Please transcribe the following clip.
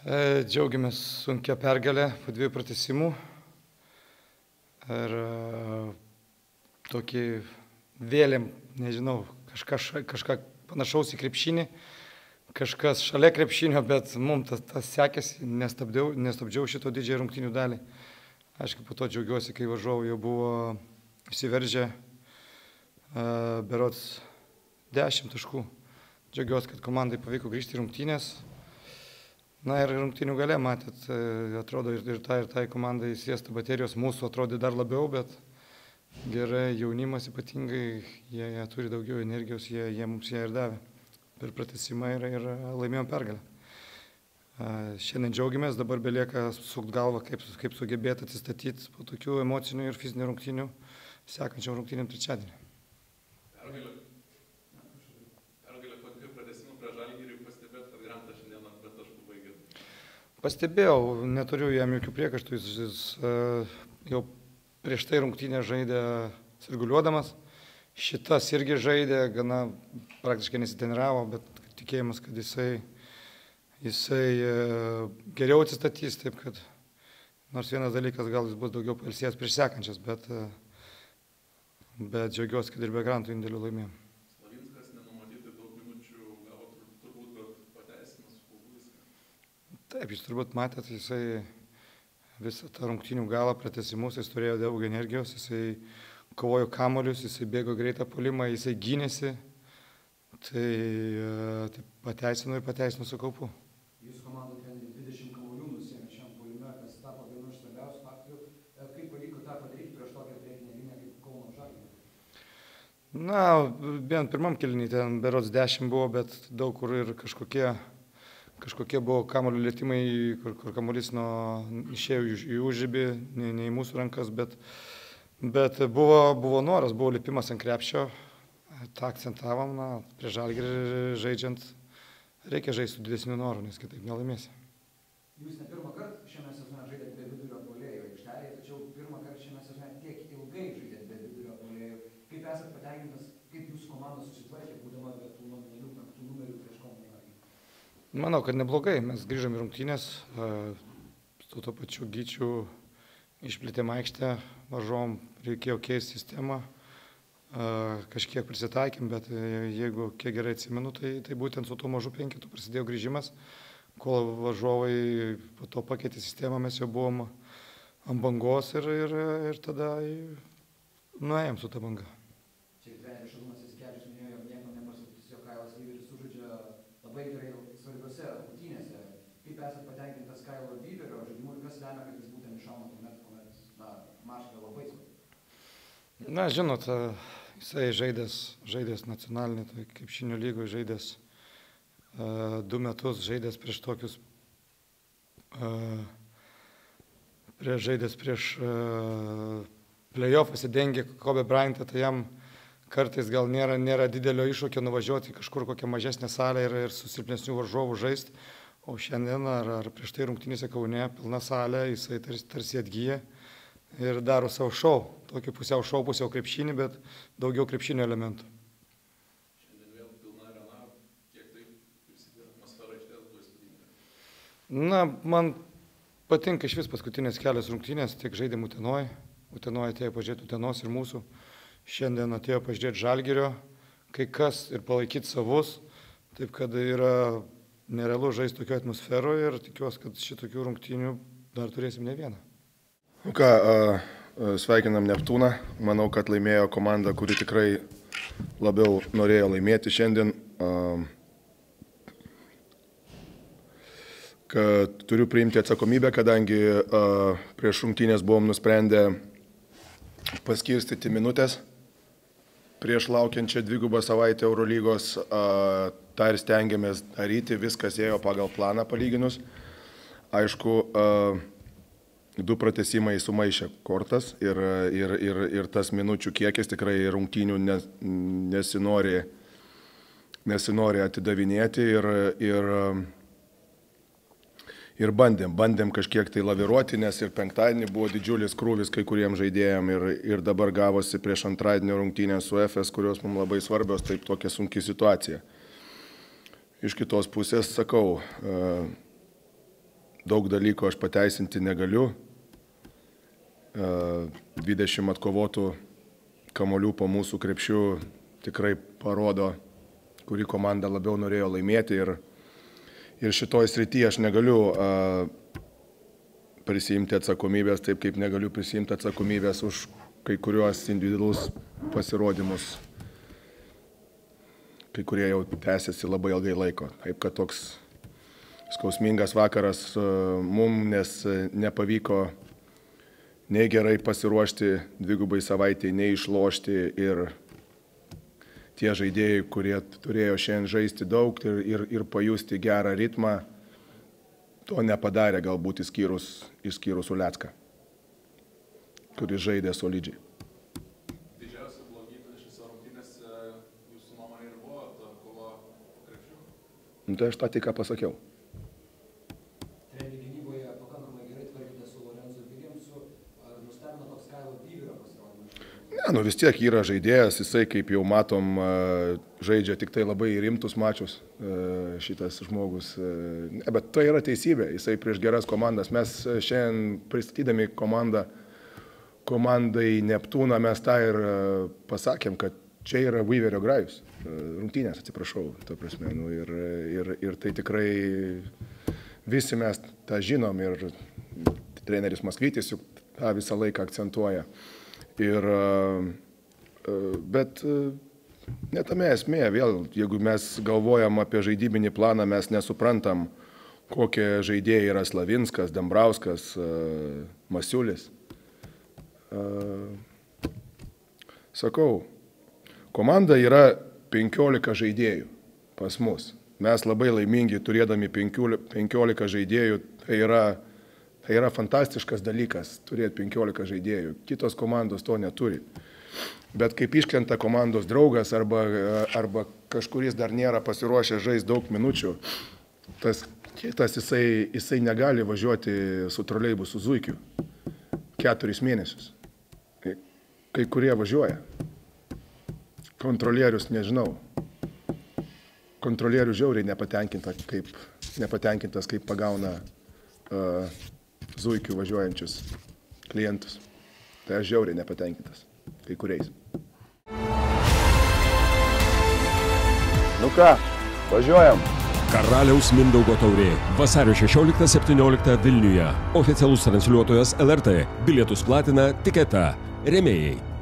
Džiaugiamės sunkia pergalė po 2 pratęsimų ir tokį vėlėm, nežinau, kažką panašaus į krepšinį, kažkas šalia krepšinio, bet mums tas sekėsi, nestabdžiau šito didžiąją rungtynių dalį. Aišku, po to džiaugiuosi, kai varžovai jau buvo įsiveržę berods 10 taškų. Džiaugiuosi, kad komandai pavyko grįžti į rungtynės. Na ir rungtynių gale, matėt, atrodo ir tai komandai sėsta baterijos, mūsų atrodė dar labiau, bet gerai, jaunimas ypatingai, jie turi daugiau energijos, jie mums ją ir davė per pratęsimą ir laimėjom pergalę. Šiandien džiaugiamės, dabar belieka sukt galvą, kaip sugebėti atsistatyti po tokių emocinių ir fizinių rungtynių sekančiam rungtynėm trečiadienį. Pergalė po 2 pratęsimų prieš Žalgirį, pastebėt, kad Grantas šiandien ant 2 taškų baigė. Pastebėjau, neturiu jam jokių priekaištų, jis jau prieš tai rungtynę žaidė sirguliuodamas, šitas irgi žaidė, gana praktiškai nesitreniravo, bet tikėjimas, kad jisai geriau atsistatys, taip kad nors vienas dalykas, gal jis bus daugiau pailsėjęs prieš sekančias, bet džiaugiuosi, kad ir be Granto indėlių laimėjom. Slavinskas nenumatyti daug minučių gavo turbūt, kad pateisinas viską. Taip, jūs turbūt matėt, jisai visą tą rungtynių galą pratęsimus, jis turėjo daug energijos, jisai kovojo kamuolius, jisai bėgo greitą puolimą, jisai gynėsi, tai pateisino su kaupu. Jūsų komanda treneri 20 kamuolių nusėmė šiam puolime, kas tapo vienu iš svarbiausių faktorių. Kaip pavyko tą padaryti prieš tokią priekinę liniją kaip Kauno Žalgiris? Na, bent pirmam kėliny ten berods 10 buvo, bet daug kur ir kažkokie buvo kamuolių lietimai, kur kamuolys išėjo į užribį, ne į mūsų rankas, bet buvo noras, buvo lipimas ant krepšio, tą akcentavom, prie Žalgirį žaidžiant, reikia žaisti su didesniu noru, nes kitaip nelaimėsi. Jūs ne pirmą kartą šiame sezone žaidėte be vidurio puolėjo aikštelėje, tačiau pirmą kartą šiame sezone tiek ilgai žaidėte be vidurio puolėjo. Kaip esate patenkintas, kaip jūsų komanda susitvarkė, būdama be tų nominalių 5 numerių prieš Kauno Žalgirį? Manau, kad neblogai. Mes grįžom į rungtynės, su to pačiu Gyčiu išplėtėm aikštę, varžovom, reikėjo keisti sistemą, kažkiek prisitaikėm, bet jeigu kiek gerai atsimenu, tai būtent su tuo mažu 5 prasidėjo grįžimas, kol varžovai po to pakeitė sistemą, mes jau buvom ant bangos ir tada nuėjom su ta banga. Čia treneris Šarūnas Jasikevičius minėjo, jog niekam nepaslaptis, jog Kailas Vyveris sužaidžia labai gerai svarbiose rungtynėse. Kaip esate patenkintas Kailo Vyverio žaidimu ir kas lemia, kad jis būtent iššauna tuomet, kuomet mačai yra labai svarbu? Na, žinot, jisai žaidęs nacionalinį krepšinio lygoje, žaidęs 2 metus, žaidęs prieš tokius, žaidęs prieš playoffą, dengė Kobe Bryantą, tai jam kartais gal nėra didelio iššūkio nuvažiuoti kažkur kokią mažesnę salę ir su silpnesnių varžovų žaisti, o šiandien ar prieš tai rungtynėse Kaune pilna salė, jisai tarsi atgyja ir daro savo šou, tokį pusiau šou, pusiau krepšinį, bet daugiau krepšinio elementų. Šiandien vėl pilna arena, kiek tai prisidėjo atmosfera išties buvo įspūdinga? Na, man patinka iš vis paskutinės kelios rungtynės, tiek žaidėm Utenoje atėjo pažiūrėti Utenos ir mūsų, šiandien atėjo pažiūrėti Žalgirio, kai kas ir palaikyti savus, taip kad yra nerealu žaisti tokio atmosferoje ir tikiuosi, kad šitokių rungtynių dar turėsim ne vieną. Nu ką, sveikinam Neptūną. Manau, kad laimėjo komanda, kuri tikrai labiau norėjo laimėti šiandien. Kad turiu priimti atsakomybę, kadangi prieš rungtynės buvom nusprendę paskirstyti minutės prieš laukiančią 2 savaitę Eurolygos. tą ir stengiamės daryti, viskas ėjo pagal planą palyginus. Aišku, 2 pratęsimai sumaišė kortas ir tas minučių kiekis tikrai rungtynių nesinori atidavinėti ir bandėm kažkiek tai laviruoti, nes ir penktadienį buvo didžiulis krūvis kai kuriems žaidėjams ir dabar gavosi prieš antradienio rungtynę su FS, kurios mums labai svarbios, taip tokia sunki situacija. Iš kitos pusės sakau, daug dalykų aš pateisinti negaliu. 20 atkovotų kamuolių po mūsų krepšių tikrai parodo, kuri komanda labiau norėjo laimėti. Ir šitoj srityje aš negaliu prisiimti atsakomybės, taip kaip negaliu prisiimti atsakomybės už kai kuriuos individualus pasirodymus, kai kurie jau tęsiasi labai ilgai laiko. Taip, kad toks skausmingas vakaras mum, nes nepavyko nei gerai pasiruošti dvigubai savaitėj, nei išlošti, ir tie žaidėjai, kurie turėjo šiandien žaisti daug ir pajusti gerą ritmą, to nepadarė galbūt išskyrus Ulecką, kuris žaidė solidžiai. Didžiausia blogybė šiose rungtynėse jūsų nuomonė ir buvo ta kova po krepšiu? Tai aš tą tik ką pasakiau. Treneri gynyboje pakankamai gerai tvarkėte su Lorenzo Williamsu. Ar nustebino toks Kailo Vyverio pasirodymas? Ne, vis tiek yra žaidėjas, jisai, kaip jau matom, žaidžia tik tai labai rimtus mačius šitas žmogus. Bet tai yra teisybė, jisai prieš geras komandas. Mes šiandien pristatydami komandai Neptūną, mes tą ir pasakėm, kad čia yra Vyverio grajus. Rungtynės, atsiprašau, to prasme. Ir tai tikrai visi mes tą žinom, ir treneris Maskvytis juk tą visą laiką akcentuoja. Bet netame esmė, vėl, jeigu mes galvojam apie žaidybinį planą, mes nesuprantam, kokie žaidėjai yra Slavinskas, Dambrauskas, Masiulis. Sakau, komanda yra 15 žaidėjų pas mus. Mes labai laimingi turėdami 15 žaidėjų, tai yra fantastiškas dalykas turėti 15 žaidėjų. Kitos komandos to neturi. Bet kaip iškrenta komandos draugas arba kažkuris dar nėra pasiruošę žaisti daug minučių, tas kitas jisai negali važiuoti su troleibusu Zuikiu 4 mėnesius. Kai kurie važiuoja. Kontrolierius nežinau. Kontrolierius žiauriai nepatenkintas, kaip pagauna Zuikiu važiuojančius klientus. Tai aš žiauriai nepatenkintas kai kuriais. Nu ką, važiuojam. Karaliaus Mindaugo taurė. Vasario 16-17 Vilniuje. Oficialus transliuotojas LRT. Bilietus platina Tiketa. Rėmėjai.